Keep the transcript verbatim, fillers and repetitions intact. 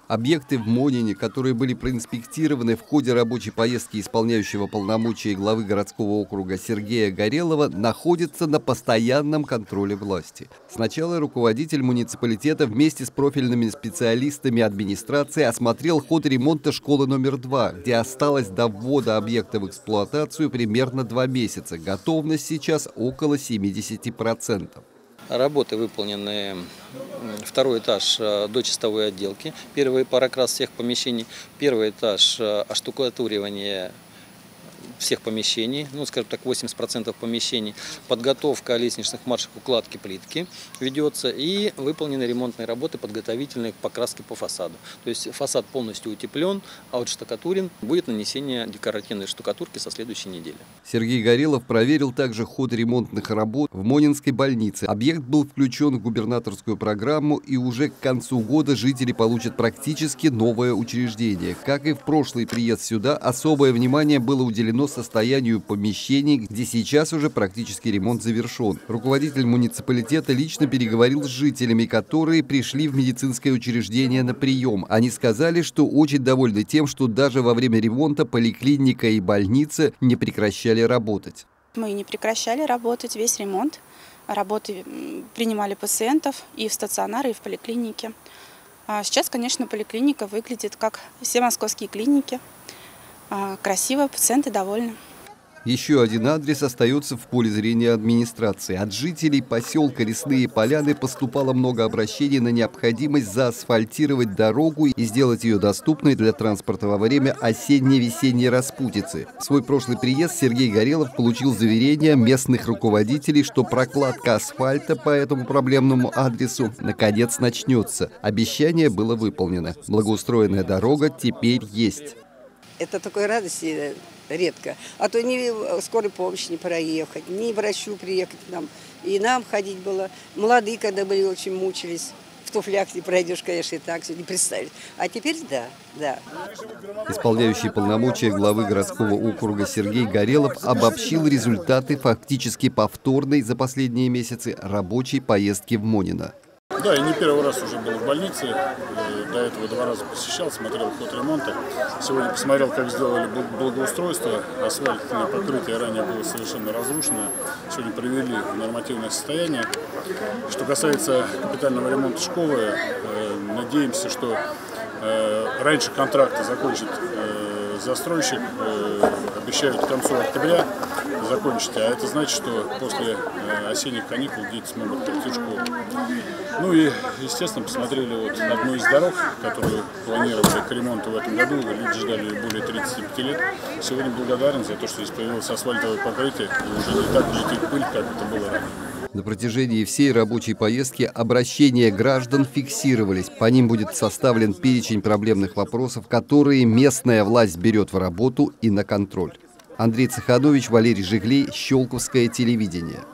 Объекты в Монине, которые были проинспектированы в ходе рабочей поездки исполняющего полномочия главы городского округа Сергея Горелова, находятся на постоянном контроле власти. Сначала руководитель муниципалитета вместе с профильными специалистами администрации осмотрел ход ремонта школы номер два, где осталось до ввода объекта в эксплуатацию примерно два месяца. Готовность сейчас около семидесяти процентов. Работы выполнены: второй этаж до чистовой отделки, первый парокрас всех помещений, первый этаж оштукатуривание всех помещений, ну, скажем так, восемьдесят процентов помещений, подготовка лестничных маршей к укладке плитки ведется и выполнены ремонтные работы подготовительные к покраске по фасаду. То есть фасад полностью утеплен, а вот штукатурен, будет нанесение декоративной штукатурки со следующей недели. Сергей Горелов проверил также ход ремонтных работ в Монинской больнице. Объект был включен в губернаторскую программу, и уже к концу года жители получат практически новое учреждение. Как и в прошлый приезд сюда, особое внимание было уделено состоянию помещений, где сейчас уже практически ремонт завершен. Руководитель муниципалитета лично переговорил с жителями, которые пришли в медицинское учреждение на прием. Они сказали, что очень довольны тем, что даже во время ремонта поликлиника и больница не прекращали работать. Мы не прекращали работать, весь ремонт. Работы принимали пациентов и в стационаре, и в поликлинике. А сейчас, конечно, поликлиника выглядит как все московские клиники. Красиво, пациенты довольны. Еще один адрес остается в поле зрения администрации. От жителей поселка Лесные Поляны поступало много обращений на необходимость заасфальтировать дорогу и сделать ее доступной для транспорта во время осенне-весенней распутицы. В свой прошлый приезд Сергей Горелов получил заверение местных руководителей, что прокладка асфальта по этому проблемному адресу наконец начнется. Обещание было выполнено. Благоустроенная дорога теперь есть. Это такой радости редко. А то ни скорой помощи не проехать, ни врачу приехать к нам. И нам ходить было. Молодые, когда были, очень мучились. В туфлях не пройдешь, конечно, и так все не представить. А теперь да, да. Исполняющий полномочия главы городского округа Сергей Горелов обобщил результаты фактически повторной за последние месяцы рабочей поездки в Монино. Да, я не первый раз уже был в больнице, до этого два раза посещал, смотрел ход ремонта. Сегодня посмотрел, как сделали благоустройство, асфальтное покрытие ранее было совершенно разрушено. Сегодня привели в нормативное состояние. Что касается капитального ремонта школы, надеемся, что раньше контракта закончит застройщик, обещают к концу октября закончить, а это значит, что после осенних каникул дети смогут прийти в школу. Ну и, естественно, посмотрели вот одну из дорог, которую планировали к ремонту в этом году, люди ждали более тридцати пяти лет. Сегодня благодарен за то, что здесь появилось асфальтовое покрытие, и уже не так летит пыль, как это было ранее. На протяжении всей рабочей поездки обращения граждан фиксировались. По ним будет составлен перечень проблемных вопросов, которые местная власть берет в работу и на контроль. Андрей Цеханович, Валерий Жиглей, Щелковское телевидение.